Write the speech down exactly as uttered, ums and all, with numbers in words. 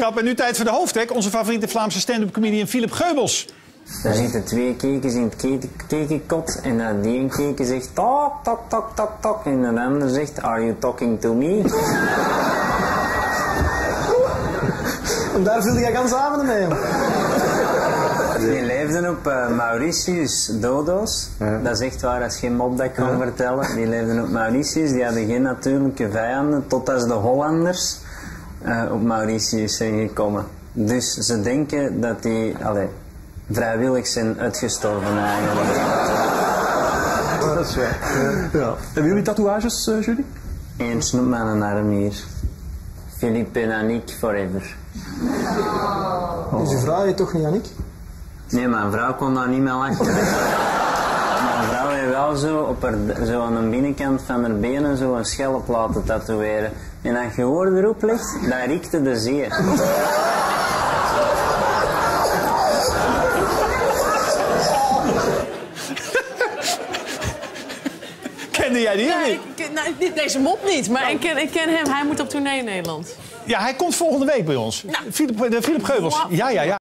grap. En nu tijd voor de hoofdtek. Onze favoriete Vlaamse stand-up comedian Philip Geubels. Er zitten twee kekens in het kekenkot en dat die een keken zegt tok, tok, tok, tok, tok. En de ander zegt, are you talking to me? En daar viel jij gans avond mee. Die leefden op uh, Mauritius dodo's. Ja. Dat is echt waar, dat is geen mop dat ik kan ja. vertellen. Die leefden op Mauritius, die hadden geen natuurlijke vijanden, totdat de Hollanders uh, op Mauritius zijn gekomen. Dus ze denken dat die allee, vrijwillig zijn uitgestorven eigenlijk. Oh, dat is waar. Ja. Ja. Hebben jullie tatoeages, uh, Julie? Eentje op mijn arm hier. Philippe en Annick forever. Oh. Dus je vrouw je toch niet, Annick? Nee, mijn vrouw kon daar niet meer lachen. Mijn vrouw heeft wel zo, op haar, zo aan de binnenkant van haar benen zo een schelp laten tatoeëren. En als je hoor erop ligt, dan riekte de zeer. Kende jij die? Ja, ik, nou, deze mop niet, maar ik ken, ik ken hem. Hij moet op tournee in Nederland. Ja, hij komt volgende week bij ons. Nou, Philip, Philip Geubels. Ja, ja, ja.